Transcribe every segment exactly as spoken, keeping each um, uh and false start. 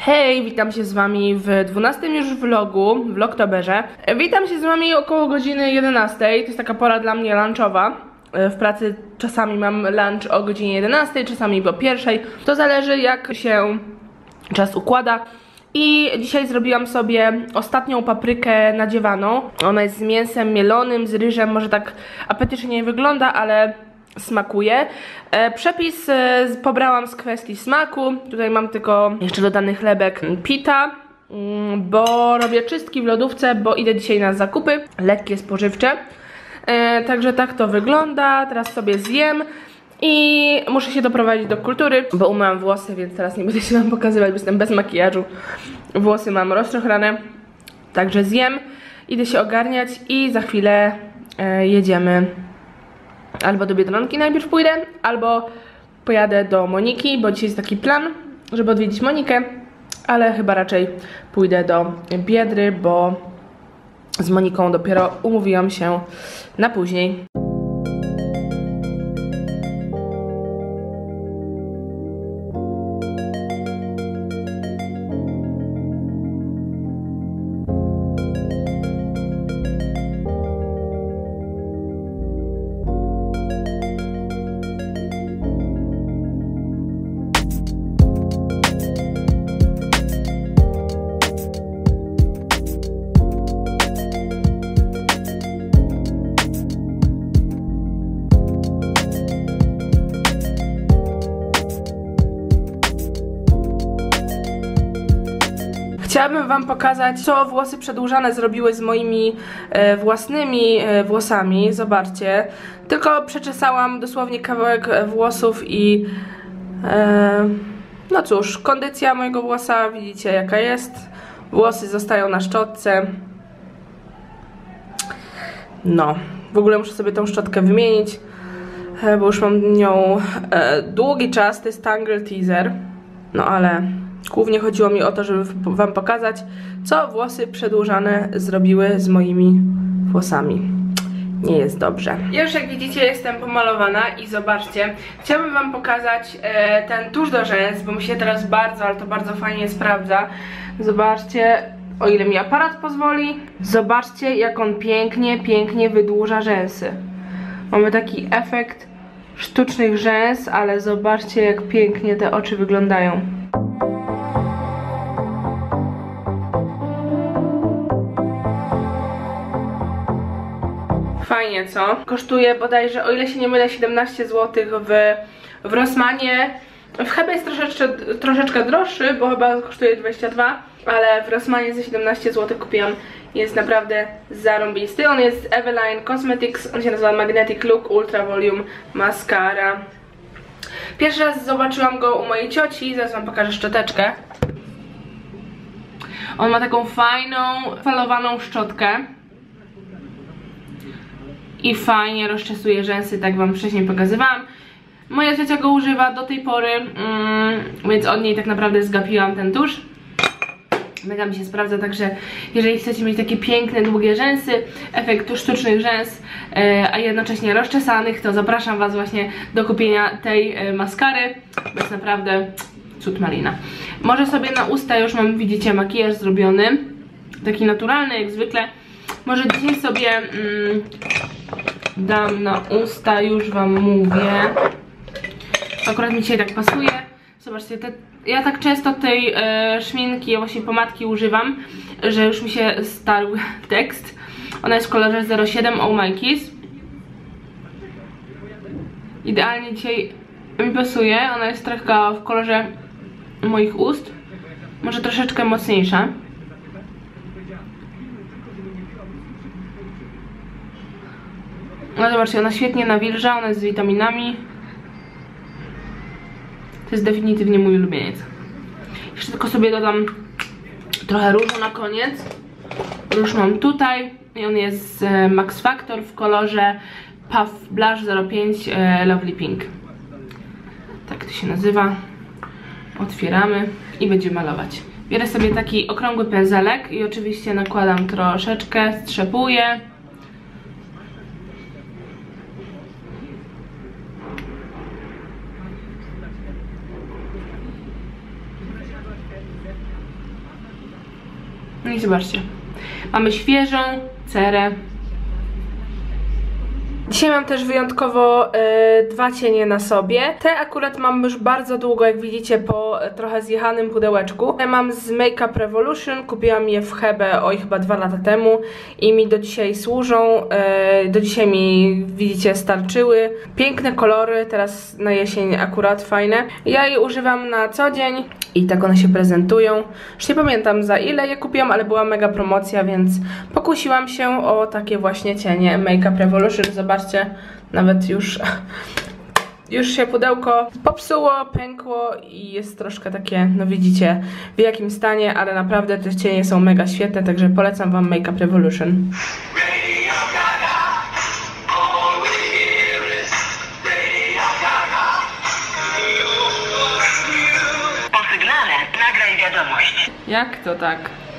Hej, witam się z wami w dwunastym już vlogu, w Vlogtoberze. Witam się z wami około godziny jedenastej, to jest taka pora dla mnie lunchowa. W pracy czasami mam lunch o godzinie jedenastej, czasami o pierwszej. To zależy, jak się czas układa. I dzisiaj zrobiłam sobie ostatnią paprykę nadziewaną. Ona jest z mięsem mielonym, z ryżem, może tak apetycznie nie wygląda, ale smakuje. E, przepis e, pobrałam z kwestii smaku. Tutaj mam tylko jeszcze dodany chlebek pita, mm, bo robię czystki w lodówce, bo idę dzisiaj na zakupy lekkie, spożywcze. E, także tak to wygląda. Teraz sobie zjem i muszę się doprowadzić do kultury, bo umyłam włosy, więc teraz nie będę się wam pokazywać, bo jestem bez makijażu. Włosy mam rozczochrane. Także zjem, idę się ogarniać i za chwilę e, jedziemy. Albo do Biedronki najpierw pójdę, albo pojadę do Moniki, bo dzisiaj jest taki plan, żeby odwiedzić Monikę, ale chyba raczej pójdę do Biedry, bo z Moniką dopiero umówiłam się na później. Chciałabym wam pokazać, co włosy przedłużane zrobiły z moimi e, własnymi e, włosami. Zobaczcie. Tylko przeczesałam dosłownie kawałek włosów i e, no cóż, kondycja mojego włosa widzicie jaka jest. Włosy zostają na szczotce. No, w ogóle muszę sobie tą szczotkę wymienić, e, bo już mam nią e, długi czas. To jest Tangle Teaser. No ale głównie chodziło mi o to, żeby wam pokazać, co włosy przedłużane zrobiły z moimi włosami. Nie jest dobrze. Ja już jak widzicie jestem pomalowana i zobaczcie, chciałabym wam pokazać e, ten tusz do rzęs, bo mi się teraz bardzo, ale to bardzo fajnie sprawdza. Zobaczcie, o ile mi aparat pozwoli. Zobaczcie, jak on pięknie, pięknie wydłuża rzęsy. Mamy taki efekt sztucznych rzęs, ale zobaczcie, jak pięknie te oczy wyglądają. Fajnie, co? Kosztuje bodajże, o ile się nie mylę, siedemnaście złotych w, w Rossmanie. W Hebe jest troszeczkę, troszeczkę droższy, bo chyba kosztuje dwadzieścia dwa, ale w Rossmanie za siedemnaście złotych kupiłam. Jest naprawdę zarąbisty. On jest Eveline Cosmetics, on się nazywa Magnetic Look Ultra Volume Mascara. Pierwszy raz zobaczyłam go u mojej cioci, zaraz wam pokażę szczoteczkę. On ma taką fajną, falowaną szczotkę i fajnie rozczesuje rzęsy, tak wam wcześniej pokazywałam. Moja ciocia go używa do tej pory, mm, więc od niej tak naprawdę zgapiłam ten tusz. Mega mi się sprawdza, także jeżeli chcecie mieć takie piękne, długie rzęsy, efekt sztucznych rzęs, e, a jednocześnie rozczesanych, to zapraszam was właśnie do kupienia tej e, maskary, bo jest naprawdę cud malina. Może sobie na usta już mam, widzicie, makijaż zrobiony, taki naturalny jak zwykle. Może dzisiaj sobie mm, dam na usta, już wam mówię. Akurat mi dzisiaj tak pasuje. Zobaczcie, te, ja tak często tej e, szminki, właśnie pomadki używam, że już mi się starł tekst. Ona jest w kolorze zero siedem Oh My Kiss. Idealnie dzisiaj mi pasuje. Ona jest trochę w kolorze moich ust. Może troszeczkę mocniejsza. No zobaczcie, ona świetnie nawilża, ona jest z witaminami. To jest definitywnie mój ulubieniec. Jeszcze tylko sobie dodam trochę różu na koniec. Róż mam tutaj i on jest z Max Factor w kolorze Puff Blush zero pięć Lovely Pink. Tak to się nazywa. Otwieramy i będziemy malować. Bierę sobie taki okrągły pędzelek i oczywiście nakładam troszeczkę, strzepuję. No i zobaczcie. Mamy świeżą cerę. Dzisiaj mam też wyjątkowo y, dwa cienie na sobie. Te akurat mam już bardzo długo, jak widzicie, po y, trochę zjechanym pudełeczku. Te mam z Make Up Revolution, kupiłam je w Hebe oj chyba dwa lata temu i mi do dzisiaj służą. Y, do dzisiaj mi, widzicie, starczyły. Piękne kolory, teraz na jesień akurat fajne. Ja je używam na co dzień i tak one się prezentują. Już nie pamiętam za ile je kupiłam, ale była mega promocja, więc pokusiłam się o takie właśnie cienie Make Up Revolution. Zobaczcie, nawet już, już się pudełko popsuło, pękło i jest troszkę takie, no widzicie, w jakim stanie, ale naprawdę te cienie są mega świetne, także polecam wam Make Up Revolution. Jak to tak?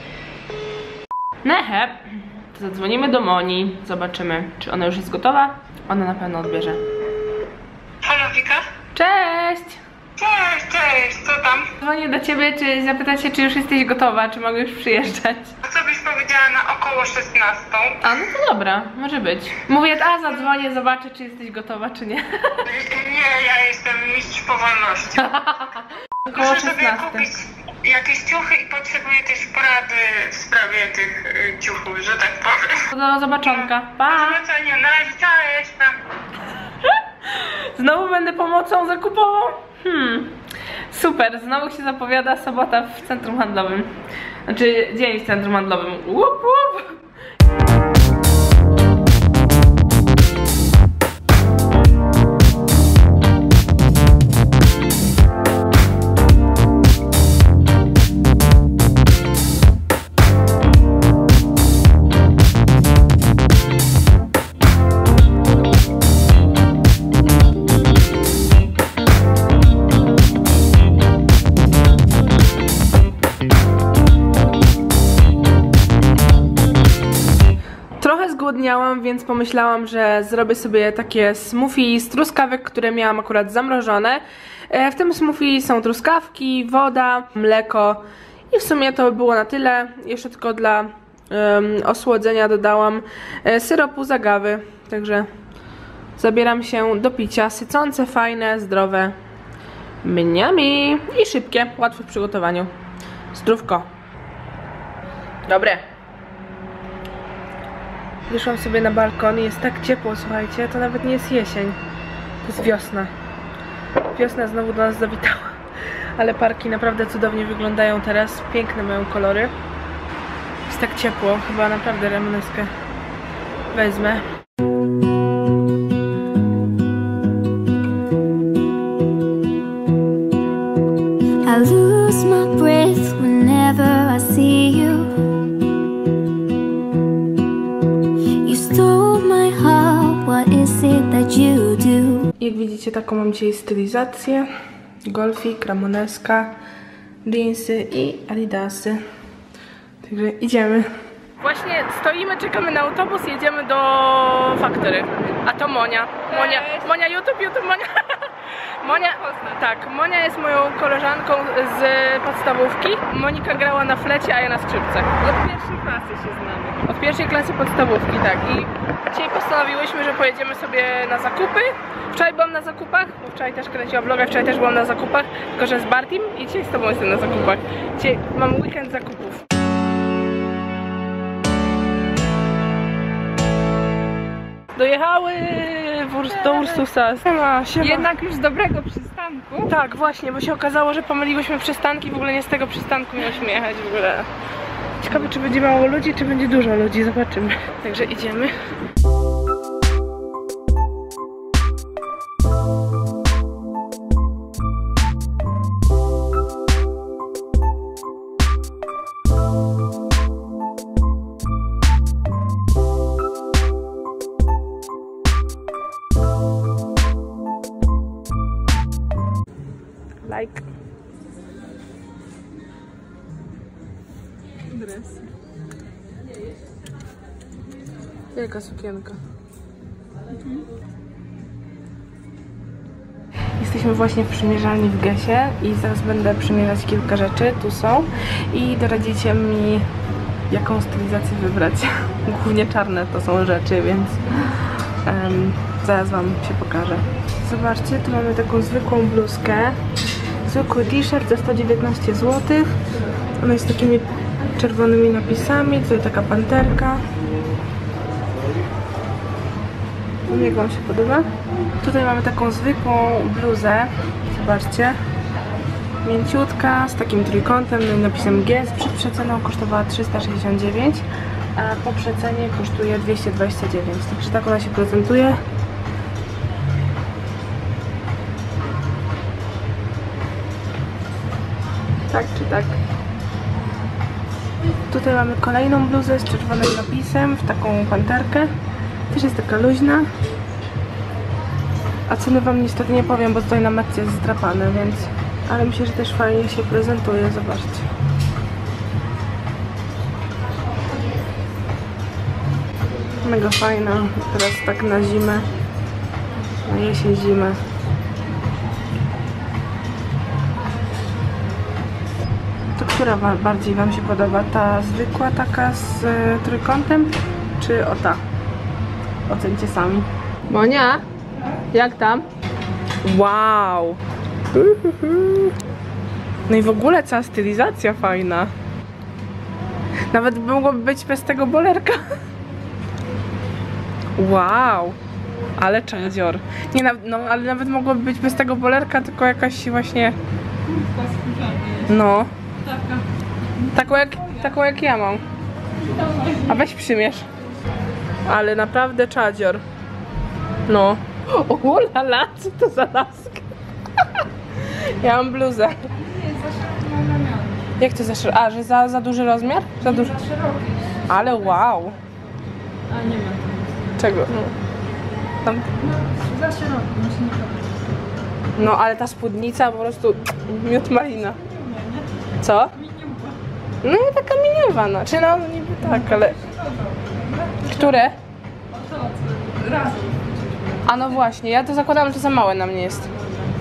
Nehe. To zadzwonimy do Moni. Zobaczymy, czy ona już jest gotowa. Ona na pewno odbierze. Halo Wika? Cześć! Cześć, cześć, co tam? Dzwonię do ciebie, czy zapytać się, czy już jesteś gotowa, czy mogę już przyjeżdżać. A co byś powiedziała na około szesnastą? A, no to dobra, może być. Mówię, a zadzwonię, zobaczę, czy jesteś gotowa, czy nie. Nie, ja jestem mistrz powolności. Około Muszę sobie szesnastej. kupić jakieś ciuchy i potrzebuję też porady w sprawie tych y, ciuchów, że tak powiem. Do zobaczonka. Pa! Do zobaczenia, na razie, cześć, pa. Znowu będę pomocą zakupową? Hmm, super, znowu się zapowiada sobota w centrum handlowym. Znaczy dzień w centrum handlowym. Łup, łup. Zgłodniałam, więc pomyślałam, że zrobię sobie takie smoothie z truskawek, które miałam akurat zamrożone. W tym smoothie są truskawki, woda, mleko i w sumie to by było na tyle. Jeszcze tylko dla um, osłodzenia dodałam syropu z agawy, także zabieram się do picia. Sycące, fajne, zdrowe, mniami i szybkie, łatwe w przygotowaniu. Zdrówko. Dobre. Wyszłam sobie na balkon i jest tak ciepło, słuchajcie, to nawet nie jest jesień, to jest wiosna. Wiosna znowu do nas zawitała, ale parki naprawdę cudownie wyglądają teraz, piękne mają kolory. Jest tak ciepło, chyba naprawdę ramoneskę wezmę. I lose my breath whenever I see you. Jak widzicie, taką mam dzisiaj stylizację. Golfik, ramoneska, jeansy i adidasy. Także idziemy. Właśnie stoimy, czekamy na autobus, jedziemy do Factory. A to Monia. Monia, Monia YouTube, YouTube Monia. Monia, tak, Monia jest moją koleżanką z podstawówki. Monika grała na flecie, a ja na skrzypcach. Od pierwszej klasy się znamy. Od pierwszej klasy podstawówki, tak. I dzisiaj postanowiłyśmy, że pojedziemy sobie na zakupy. Wczoraj byłam na zakupach, bo wczoraj też kręciłam vloga, wczoraj też byłam na zakupach, tylko że z Bartim i dzisiaj z tobą jestem na zakupach. Dzisiaj mam weekend zakupów. Dojechały do Ursusa. Siema, siema. Jednak już z dobrego przystanku. Tak, właśnie, bo się okazało, że pomyliłyśmy przystanki, w ogóle nie z tego przystanku miałyśmy jechać w ogóle. Ciekawe, czy będzie mało ludzi, czy będzie dużo ludzi, zobaczymy. Także idziemy. Like. Dres. Wielka sukienka. Mhm. Jesteśmy właśnie w przymierzalni w Gesie i zaraz będę przymierzać kilka rzeczy. Tu są. I doradzicie mi, jaką stylizację wybrać. Głównie czarne to są rzeczy, więc um, zaraz wam się pokażę. Zobaczcie, tu mamy taką zwykłą bluzkę. Zwykły t-shirt za sto dziewiętnaście złotych. Ona jest z takimi czerwonymi napisami. Tutaj taka panterka. Jak wam się podoba? Tutaj mamy taką zwykłą bluzę. Zobaczcie. Mięciutka, z takim trójkątem, napisem G. Przed przeceną kosztowała trzysta sześćdziesiąt dziewięć, a po przecenie kosztuje dwieście dwadzieścia dziewięć. Także tak ona się prezentuje. Tak czy tak? Tutaj mamy kolejną bluzę z czerwonym napisem, w taką panterkę. Też jest taka luźna. A ceny wam niestety nie powiem, bo tutaj na metce jest zdrapane, więc... Ale myślę, że też fajnie się prezentuje, zobaczcie. Mega fajna, teraz tak na zimę, na jesień, zimę. To która bardziej wam się podoba? Ta zwykła taka z y, trójkątem, czy o ta? Ocencie sami. Monia, jak tam? Wow! No i w ogóle cała stylizacja fajna. Nawet mogłoby być bez tego bolerka. Wow! Ale czadzior. Nie, no ale nawet mogłoby być bez tego bolerka, tylko jakaś właśnie... No. Taką jak, taką jak ja mam. A weź przymierz. Ale naprawdę czadzior. No. O lala, co to za laska? Ja mam bluzę. Jak to za szeroki? A, że za, za duży rozmiar? Za duży. Ale wow. A nie ma. Czego? No. Tam... Za szeroki, musi nie podobać. No ale ta spódnica po prostu miód malina. Co? No i taka miniowana. Czy no niby tak, ale... Które? Raz. A no właśnie, ja to zakładam, że to za małe na mnie jest.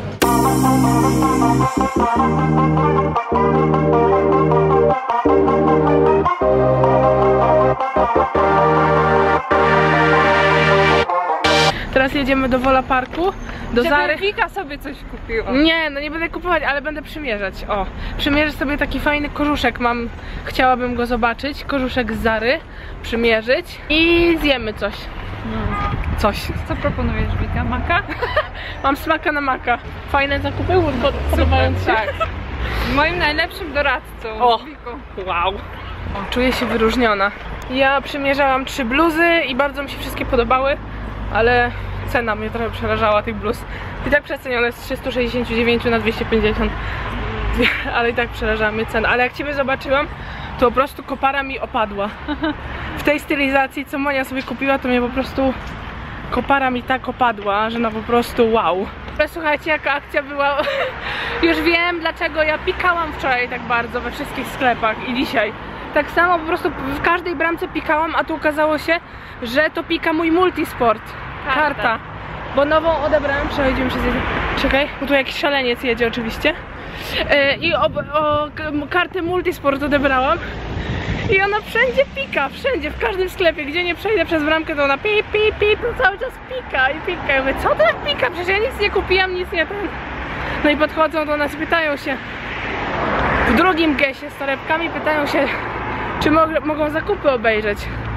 Teraz jedziemy do Wola Parku, do Zary. Wika sobie coś kupiła. Nie, no nie będę kupować, ale będę przymierzać. O, przymierzę sobie taki fajny kożuszek, mam, chciałabym go zobaczyć, kożuszek z Zary, przymierzyć i zjemy coś. No. Coś. Co proponujesz, Wika? Maka? Mam smaka na maka. Fajne zakupy, podobają się. Tak. Moim najlepszym doradcą. O, Wiką. wow. Czuję się wyróżniona. Ja przymierzałam trzy bluzy i bardzo mi się wszystkie podobały, ale cena mnie trochę przerażała tych bluz. I tak przecenione z trzysta sześćdziesiąt dziewięć na dwieście pięćdziesiąt, ale i tak przerażała mnie cena. Ale jak ciebie zobaczyłam, to po prostu kopara mi opadła. W tej stylizacji, co Monia sobie kupiła, to mnie po prostu kopara mi tak opadła, że no po prostu wow. Ale słuchajcie, jaka akcja była. Już wiem, dlaczego ja pikałam wczoraj tak bardzo we wszystkich sklepach i dzisiaj. Tak samo po prostu w każdej bramce pikałam, a tu okazało się, że to pika mój multisport. Karta. Karta. Bo nową odebrałam, przechodzimy przez jeden. Czekaj, bo tu jakiś szaleniec jedzie oczywiście. Yy, I o, o, kartę multisport odebrałam. I ona wszędzie pika, wszędzie, w każdym sklepie, gdzie nie przejdę przez bramkę, to ona pip, pip, pip, to cały czas pika i pika. Ja mówię, co to tak pika? Przecież ja nic nie kupiłam, nic nie ten. No i podchodzą do nas, pytają się, w drugim gesie z torebkami, pytają się, czy mo mogą zakupy obejrzeć.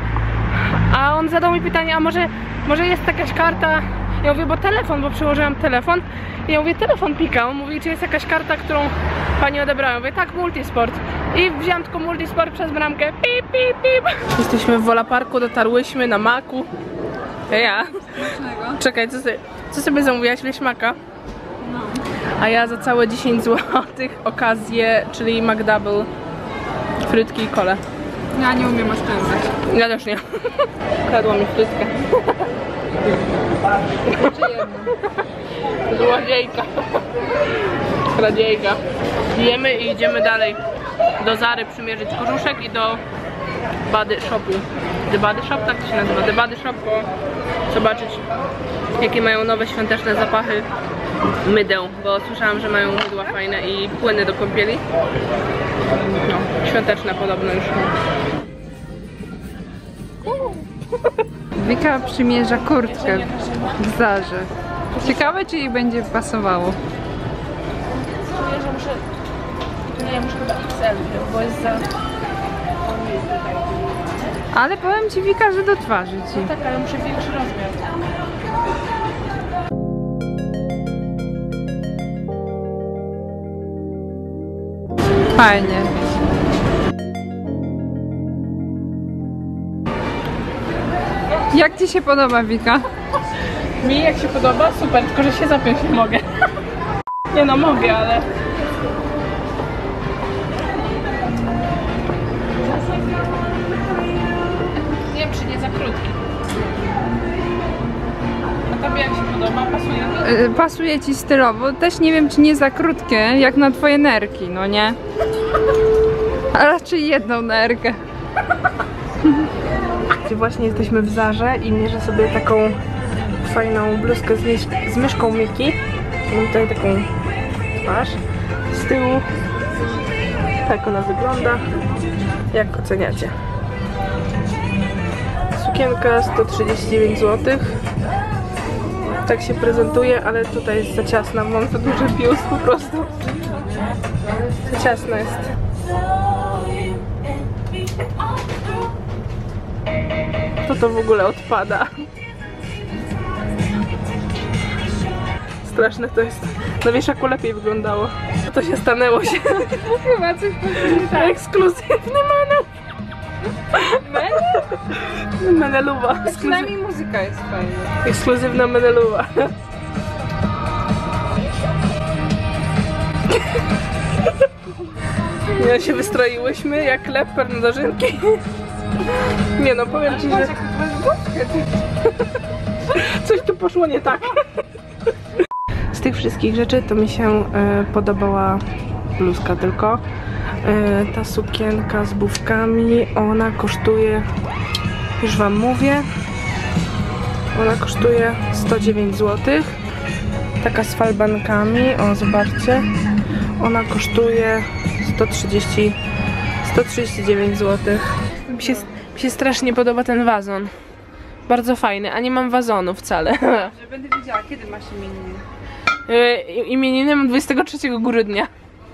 A on zadał mi pytanie, a może, może jest jakaś karta? Ja mówię, bo telefon, bo przyłożyłam telefon. I ja mówię, telefon pika. On mówi, czy jest jakaś karta, którą pani odebrała. Ja mówię, tak, multisport. I wziąłem tylko multisport przez bramkę. Pip, pip, pip. Jesteśmy w Wola Parku, dotarłyśmy na maku. Ja, ja. Czekaj, co sobie, co sobie zamówiłaś? Leśmaka? No. A ja za całe dziesięć złotych okazję, czyli McDouble, frytki i kole. Ja nie umiem oszczędzać. Ja też nie. Kradła mi frytkę. Złodziejka. Kradziejka. Jemy i idziemy dalej do Zary przymierzyć kożuszek i do Body Shopu. The Body Shop, tak to się nazywa. The Body Shop, bo zobaczyć, jakie mają nowe świąteczne zapachy mydeł, bo słyszałam, że mają mydła fajne i płyny do kąpieli. No, świąteczne podobno już. Wika przymierza kurtkę w Zarze. Ciekawe, czy jej będzie pasowało. Czuję, że muszę... Nie, muszę chyba X L, bo jest za... Ale powiem ci, Wika, że do twarzy ci. Tak, ale muszę większy rozmiar. Fajnie. Jak ci się podoba, Wika? Mi jak się podoba, super, tylko że się zapiąć nie mogę. Nie no, mogę, ale... Nie wiem, czy nie za krótki. A tobie jak się podoba? Pasuje? Yy, pasuje ci stylowo. Też nie wiem, czy nie za krótkie, jak na twoje nerki, no nie? A raczej jedną nerkę. Właśnie jesteśmy w Zarze i mierzę sobie taką fajną bluzkę z, mysz z myszką Miki. Mam tutaj taką twarz z tyłu. Tak ona wygląda. Jak oceniacie? Sukienka sto trzydzieści dziewięć złotych. Tak się prezentuje, ale tutaj jest za ciasna, mam za duży biust po prostu. Za ciasna jest. To to w ogóle odpada. Straszne to jest. Na wieszaku lepiej wyglądało. To się stanęło się. Chyba coś powiedzieć. Tak. Ekskluzywny menel. Menel? Meneluwa. Przynajmniej muzyka jest fajna. Ekskluzywna meneluwa. Nie, się wystroiłyśmy jak leper na dożynki. Nie no, powiem ci, że... Coś tu poszło nie tak. Z tych wszystkich rzeczy to mi się e, podobała bluzka tylko. E, ta sukienka z bufkami, ona kosztuje, już wam mówię, ona kosztuje sto dziewięć złotych. Taka z falbankami, o zobaczcie, ona kosztuje sto trzydzieści, sto trzydzieści dziewięć złotych. Mi się, mi się strasznie podoba ten wazon. Bardzo fajny, a nie mam wazonu wcale. Że będę wiedziała, kiedy masz imieniny. Yy, imieniny mam dwudziestego trzeciego grudnia.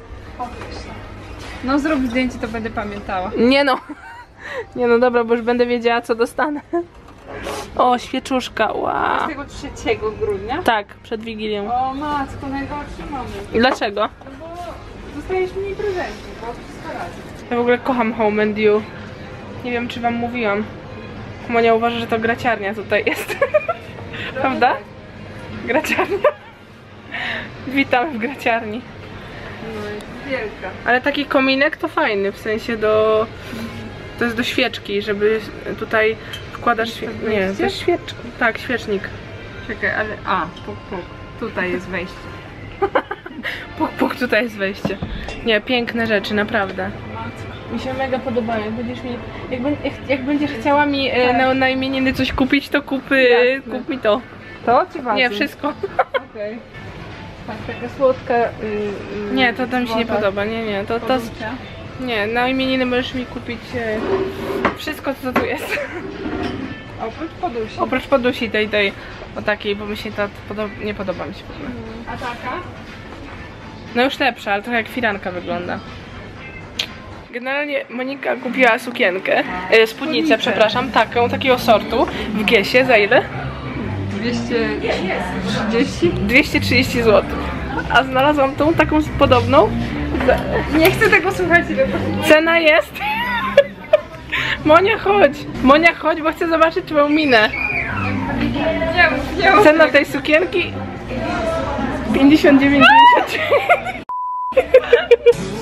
No zrób zdjęcie, to będę pamiętała. Nie no. Nie no dobra, bo już będę wiedziała, co dostanę. O, świeczuszka, wow. dwudziestego trzeciego grudnia? Tak, przed Wigilią. O matko, najgorszy moment. Dlaczego? No bo dostajesz mniej prezenty, bo wszystko razem. Ja w ogóle kocham Home and You. Nie wiem, czy wam mówiłam. Monia uważa, że to graciarnia tutaj jest. Prawda? Graciarnia. Witam w graciarni. No jest wielka. Ale taki kominek to fajny, w sensie do... To jest do świeczki, żeby tutaj wkładasz... Świe... Nie, to jest świeczka. Tak, świecznik. Czekaj, ale... A, puk, puk. Tutaj jest wejście. Puk, puk, tutaj jest wejście. Nie, piękne rzeczy, naprawdę. Mi się mega podobają. Jak będziesz mi, jak, ben, jak, jak będziesz chciała mi e, na, na imieniny coś kupić, to kup, e, kup mi to. To czy wazon? Nie, wszystko. Okej. Tak, taka słodka... Yy, yy, Nie, to tam mi się nie podoba. Nie, nie, to, to nie, na imieniny możesz mi kupić e, wszystko, co tu jest. Oprócz podusi. Oprócz podusi tej, tej, o takiej, bo mi się ta podoba, nie podoba mi się w ogóle. A taka? No już lepsza, ale trochę jak firanka wygląda. Generalnie Monika kupiła sukienkę, e, spódnicę, Spódnicę. przepraszam, taką, takiego sortu w Giesie. Za ile? dwieście trzydzieści? dwieście trzydzieści złotych. A znalazłam tą taką podobną. Za... Nie chcę tego słuchać, ile to... Cena jest... Monia, chodź! Monia, chodź, bo chcę zobaczyć twoją minę. Nie mów, nie mów. Cena tej sukienki... pięćdziesiąt dziewięć dziewięćdziesiąt trzy.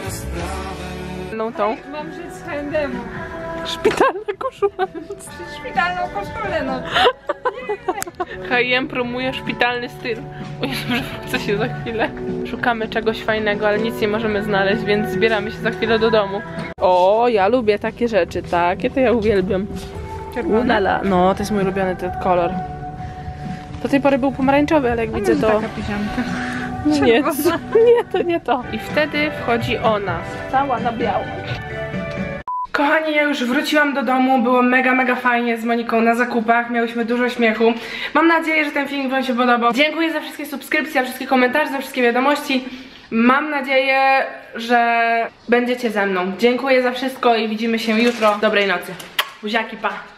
No tą. Mam żyć z H and M. Szpitalna koszula. Szpitalną koszulę, no. H i M promuje szpitalny styl. O Jezu, że wrócę się za chwilę. Szukamy czegoś fajnego, ale nic nie możemy znaleźć, więc zbieramy się za chwilę do domu. O, ja lubię takie rzeczy, takie to ja uwielbiam. Ulala. No, to jest mój ulubiony ten kolor. Do tej pory był pomarańczowy, ale jak widzę to... Taka piżamka. Nie, nie, to nie to. I wtedy wchodzi ona, cała na biało. Kochani, ja już wróciłam do domu, było mega, mega fajnie z Moniką na zakupach, miałyśmy dużo śmiechu. Mam nadzieję, że ten filmik wam się podobał. Dziękuję za wszystkie subskrypcje, za wszystkie komentarze, za wszystkie wiadomości. Mam nadzieję, że będziecie ze mną. Dziękuję za wszystko i widzimy się jutro. Dobrej nocy. Buziaki, pa!